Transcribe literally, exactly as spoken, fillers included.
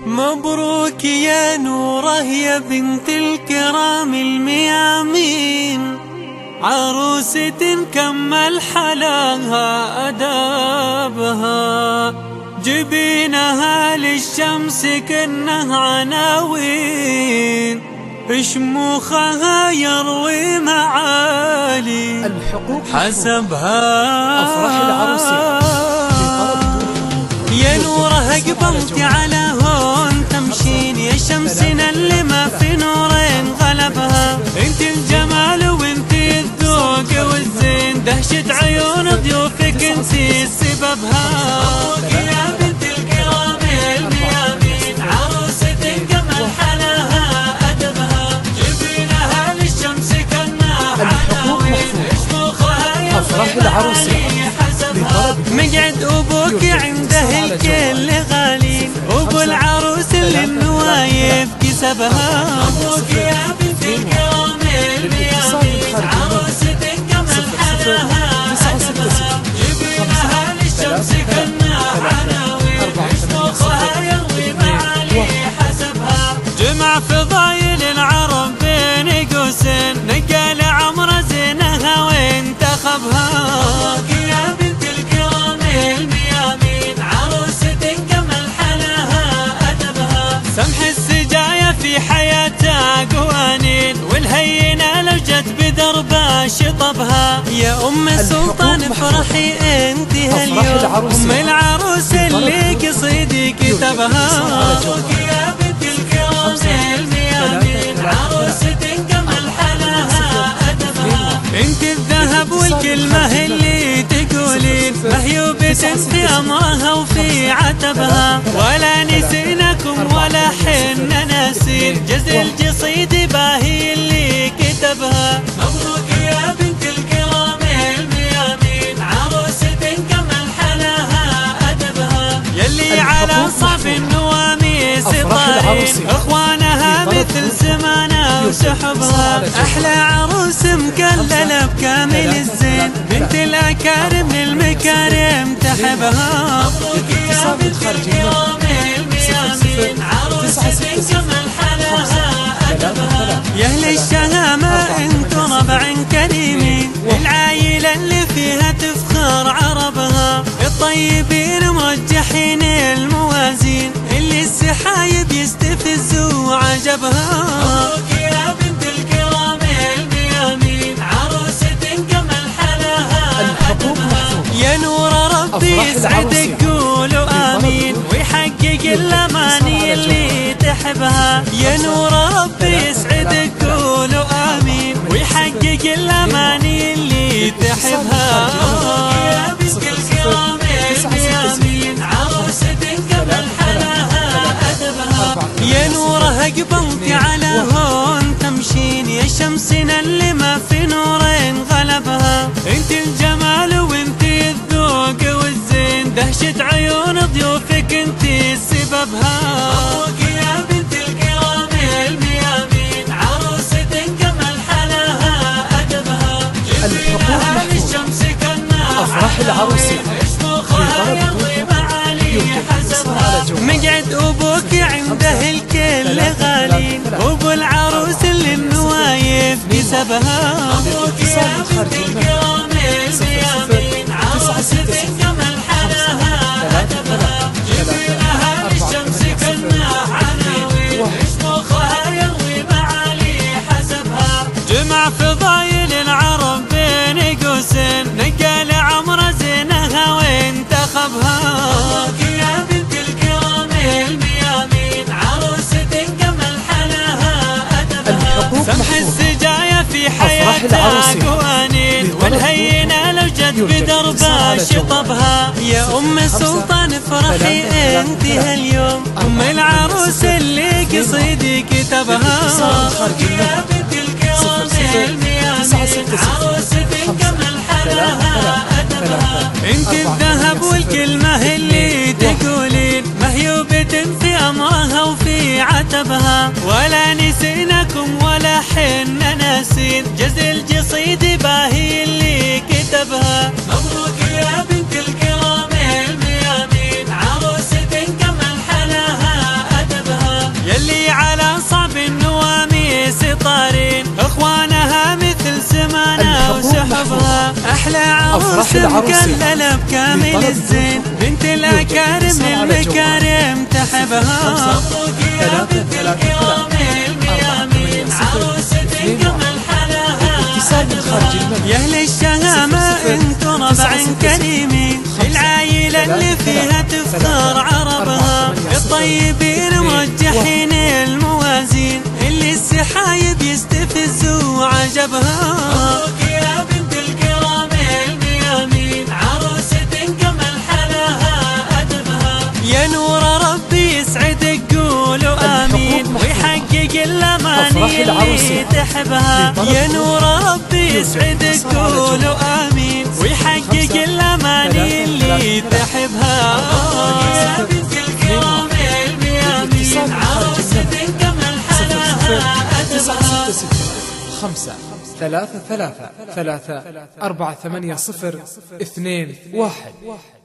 مبروك يا نوره يا بنت الكرام الميامين، عروسة كمل حلاها أدابها، جبينها للشمس كأنها عناوين، شموخها يروي معالي حسبها. أفراح العروسة يا نوره قبلتي على هون تمشين، يا شمسنا اللي ما في نورين غلبها، انت الجمال وانت الذوق والزين، دهشة عيون ضيوفك انت سببها. مبروك يا بنت الكرام الميامين، عروسة كمل حلاها أدبها، جبينها للشمس كأنها عناوين، شموخها أفراح العروسة مقعد أبوك عنده الكل غالي، أبو العروس اللي النوايب كسبها. مبروك يا بنت الكرام الميامين، عروسة كمل حلاها أدبها، جبينها للشمس كأنها عناوين، شموخها يروي معالي حسبها. جمع فضايل العرب بين قوسين، نقال عمر زينها وانتخبها. مبروك يا بنت الكرام الميامين، عروسة كمل حلاها أدبها، سمح السجايا في حياتها قوانين، والهينة لو جت بدربها شطبها. يا أم السلطان افرحي انت هاليوم، أم العروس اللي قصيدي كتبها. مبروك يا بنت الكرام الميامين، عروسة كمل حلاها أدبها، انت الذهب والكلمة اللي تقولين، مهيوبة في أمرها وفي عتبها، ولا نسيناكم ولا حنا ناسين، جز القصيد باهي اللي كتبها. مبروك يا بنت الكرام الميامين، عروسة كمل حلاها أدبها، يلي على صعب النواميس طارين، اخوانها مثل سمانة وسحبها، احلى عروس مكللة بكامل الزين، بنت الاكارم للمكارم تحبها. مبروك يا بنت الكرام الميامين، عروسة كمل حلاها أدبها، يا اهل الشهامة انتو ربع كريمين، العايلة اللي فيها تفخر عربها، الطيبين مرجحين الموازين، اللي السحايب يستفزوا عجبها. مبروك يا بنت الكرام الميامين، عروسة كمل حلاها أدبها، يا نور ربي يسعدك قولوا آمين، ويحقق الأماني اللي تحبها. يا نور ربي يسعدك قولوا آمين، ويحقق الأماني اللي تحبها. مبروك يا بنت الكرام الميامين، عروسة كمل حلاها أدبها، يا نوره قبلتي على هون تمشين، يا شمسنا اللي ما في نورين غلبها، انت الجمال وانت الذوق والزين، دهشة عيون ضيوفك انت سببها. مبروك يا بنت الكرام الميامين، عروسة كمل حلاها أدبها، جبينها للشمس كأنها أفراح العروسة شموخها يروي معالي حسبها. مقعد أبوك عنده الكل غالي، أبو العروس اللي النوايب كسبها. مبروك يا بنت الكرام الميامين، عروسة كمل حلاها أدبها، جبينها للشمس كأنها عناوين، شموخها يروي معالي حسبها. جمع فضايل العرب بين قوسين، نقال عمر زينها وانتخبها. مبروك يا بنت الكرام الميامين، عروسة كمل حلاها أدبها، سمح السجايا في حياتها قوانين، والهينة لو جت بدربها شطبها. يا أم السلطان افرحي انت هاليوم، أم العروس اللي قصيدي كتبها. مبروك يا بنت الكرام الميامين، عروسة كمل حلاها أدبها، انت الذهب والكلمة اللي تقولين، مهيوبة في أمرها وفي عتبها، ولا نسيناكم ولا حنا ناسين، جز القصيد باهي اللي كتبها. مبروك يا بنت الكرام الميامين، عروسة كمل حلاها أدبها. أحلى عروس مكللة بكامل الزين، بنت الأكارم المكارم تحبها. يا بنت الكرام الميامين عروسة جمال حلاها أدبها. يا أهل الشهامة انتو ربع كريمين، العايلة اللي فيها تفخر عربها. الطيبين مرجحين الموازين، اللي السحايب يستفزوا عجبها. مبروك يا بنت الكرام الميامين عروسة جمال حلاها أدبها. يا نور ربي يسعدك قولوا آمين، ويحقق الأماني اللي تحبها. يا نور ربي يسعدك قولوا آمين، ويحقق الأماني اللي تحبها. يا بنت الكرام الميامين عروسة جمال حلاها أدبها. خمسة ثلاثة ثلاثة ثلاثة أربعة ثمانية صفر اثنين واحد.